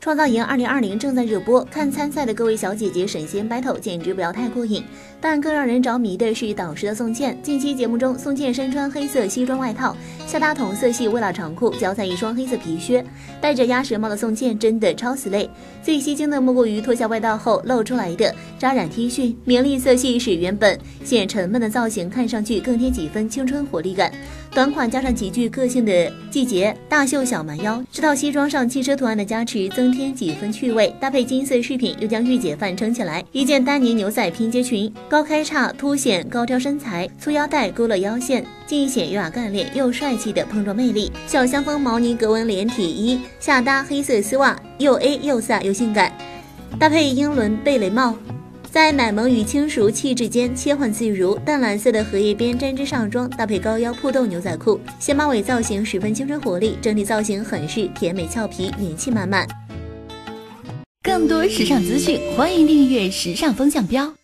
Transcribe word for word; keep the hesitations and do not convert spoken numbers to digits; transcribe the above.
创造营二零二零正在热播，看参赛的各位小姐姐神仙 battle 简直不要太过瘾。但更让人着迷的是导师的宋茜。近期节目中，宋茜身穿黑色西装外套，下搭同色系微喇长裤，脚踩一双黑色皮靴，戴着鸭舌帽的宋茜真的超 slay。最吸睛的莫过于脱下外套后露出来的扎染 T 恤，明丽色系使原本显沉闷的造型看上去更添几分青春活力感。短款加上极具个性的季节大袖小蛮腰，这套西装上汽车图案的加持增添几分趣味，搭配金色饰品又将御姐范撑起来。一件丹宁牛仔拼接裙，高开叉凸显高挑身材，粗腰带勾勒腰线，尽显优雅干练又帅气的碰撞魅力。小香风毛呢格纹连体衣，下搭黑色丝袜，又 A 又飒又性感，搭配英伦贝雷帽，在奶萌与轻熟气质间切换自如。淡蓝色的荷叶边针织上装，搭配高腰破洞牛仔裤，斜马尾造型十分青春活力，整体造型很是甜美俏皮，元气满满。 更多时尚资讯，欢迎订阅时尚风向标。